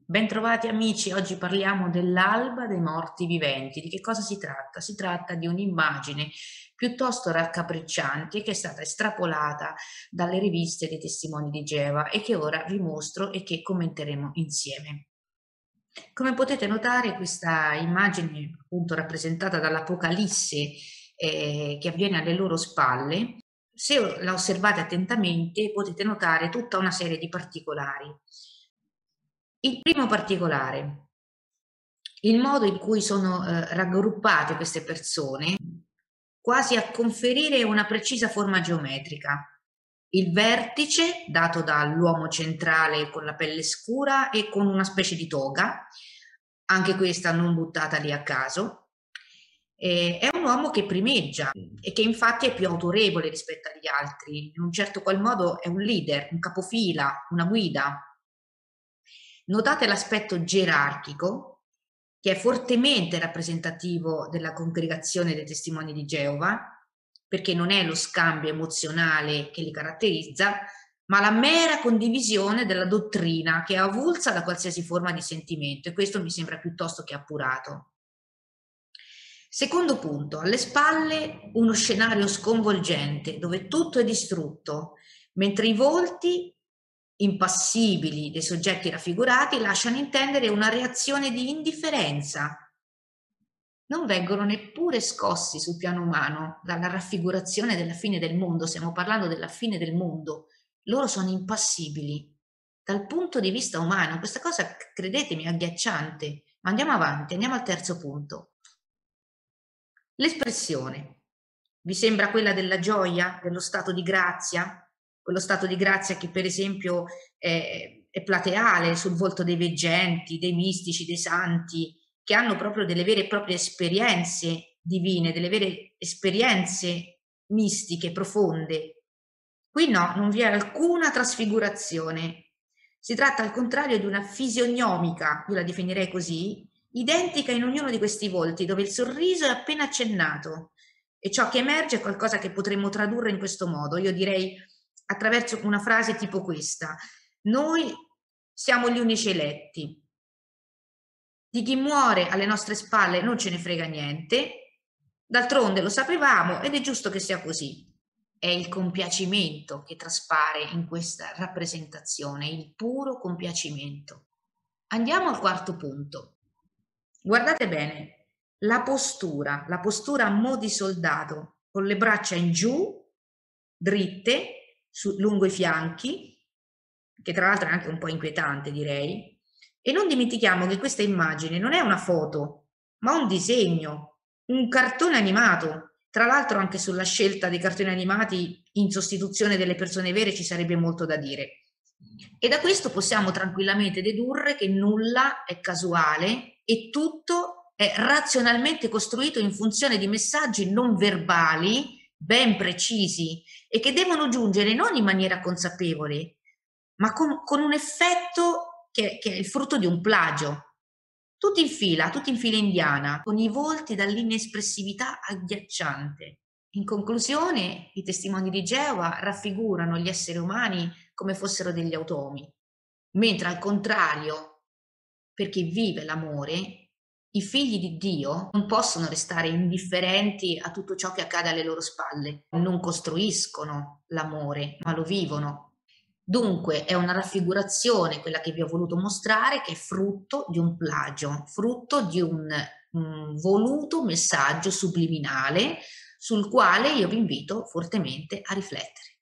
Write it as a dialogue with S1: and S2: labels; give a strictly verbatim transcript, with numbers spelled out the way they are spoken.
S1: Bentrovati amici, oggi parliamo dell'alba dei morti viventi. Di che cosa si tratta? Si tratta di un'immagine piuttosto raccapricciante che è stata estrapolata dalle riviste dei testimoni di Geova e che ora vi mostro e che commenteremo insieme. Come potete notare, questa immagine, appunto rappresentata dall'Apocalisse eh, che avviene alle loro spalle, se la osservate attentamente potete notare tutta una serie di particolari. Il primo particolare: il modo in cui sono eh, raggruppate queste persone, quasi a conferire una precisa forma geometrica. Il vertice dato dall'uomo centrale con la pelle scura e con una specie di toga, anche questa non buttata lì a caso. Eh, è un uomo che primeggia e che infatti è più autorevole rispetto agli altri, in un certo qual modo è un leader, un capofila, una guida. Notate l'aspetto gerarchico, che è fortemente rappresentativo della congregazione dei testimoni di Geova, perché non è lo scambio emozionale che li caratterizza, ma la mera condivisione della dottrina che è avulsa da qualsiasi forma di sentimento, e questo mi sembra piuttosto che appurato. Secondo punto: alle spalle uno scenario sconvolgente dove tutto è distrutto, mentre i volti impassibili dei soggetti raffigurati lasciano intendere una reazione di indifferenza. Non vengono neppure scossi sul piano umano dalla raffigurazione della fine del mondo. Stiamo parlando della fine del mondo. Loro sono impassibili. Dal punto di vista umano, questa cosa, credetemi, è agghiacciante. Ma andiamo avanti, andiamo al terzo punto. L'espressione vi sembra quella della gioia, dello stato di grazia? Quello stato di grazia che per esempio è, è plateale sul volto dei veggenti, dei mistici, dei santi, che hanno proprio delle vere e proprie esperienze divine, delle vere esperienze mistiche, profonde. Qui no, non vi è alcuna trasfigurazione. Si tratta al contrario di una fisionomica, io la definirei così, identica in ognuno di questi volti, dove il sorriso è appena accennato, e ciò che emerge è qualcosa che potremmo tradurre in questo modo. Io direi attraverso una frase tipo questa: noi siamo gli unici eletti, di chi muore alle nostre spalle non ce ne frega niente, d'altronde lo sapevamo ed è giusto che sia così. È il compiacimento che traspare in questa rappresentazione, il puro compiacimento. Andiamo al quarto punto. Guardate bene, la postura, la postura a mo' di soldato, con le braccia in giù, dritte, su, lungo i fianchi, che tra l'altro è anche un po' inquietante, direi. E non dimentichiamo che questa immagine non è una foto, ma un disegno, un cartone animato. Tra l'altro anche sulla scelta dei cartoni animati in sostituzione delle persone vere ci sarebbe molto da dire. E da questo possiamo tranquillamente dedurre che nulla è casuale e tutto è razionalmente costruito in funzione di messaggi non verbali ben precisi e che devono giungere non in maniera consapevole, ma con, con un effetto che, che è il frutto di un plagio. Tutti in fila, tutti in fila indiana, con i volti dall'inespressività agghiacciante. In conclusione, i testimoni di Geova raffigurano gli esseri umani come fossero degli automi, mentre al contrario, per chi vive l'amore, i figli di Dio non possono restare indifferenti a tutto ciò che accade alle loro spalle, non costruiscono l'amore, ma lo vivono. Dunque è una raffigurazione, quella che vi ho voluto mostrare, che è frutto di un plagio, frutto di un, un voluto messaggio subliminale sul quale io vi invito fortemente a riflettere.